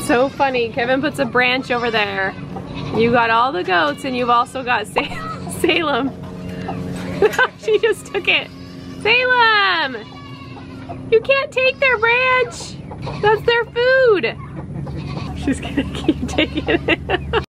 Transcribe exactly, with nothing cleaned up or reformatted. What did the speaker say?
So funny. Kevin puts a branch over there. You got all the goats and you've also got Salem. She just took it. Salem! You can't take their branch. That's their food. She's gonna keep taking it.